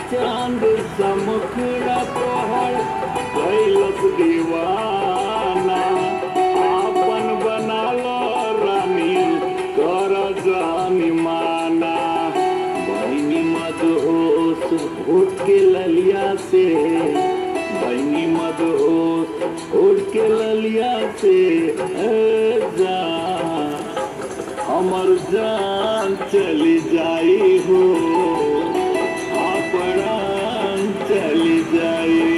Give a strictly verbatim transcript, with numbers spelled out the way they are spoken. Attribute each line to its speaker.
Speaker 1: चांद समुखड़ा तोहर कैलस दीवाना। आपन बना लो रानी कर जानी माना। बहनी मदहोश उठ के ललिया से, बहनी मदहोश उठ के ललिया से जान हमर जान चली जाई हो, प्राण चली जाई।